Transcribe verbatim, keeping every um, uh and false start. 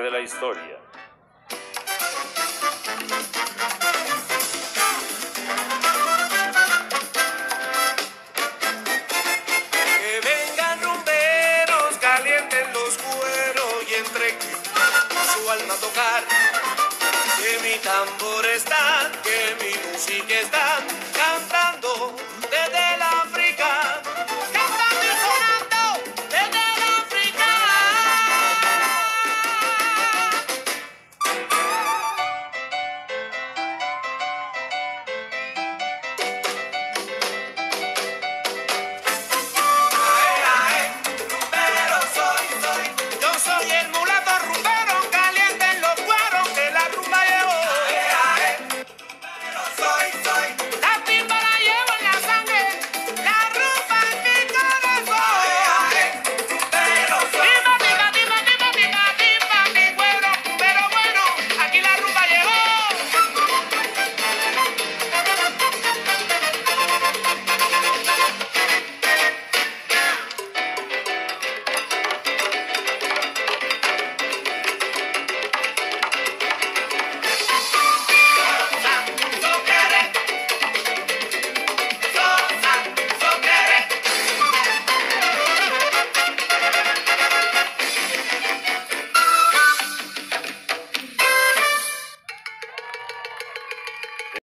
de la historia. Que vengan rumberos, calienten los cueros y entreguen su alma a tocar. Que mi tambor está, que mi música está cantando.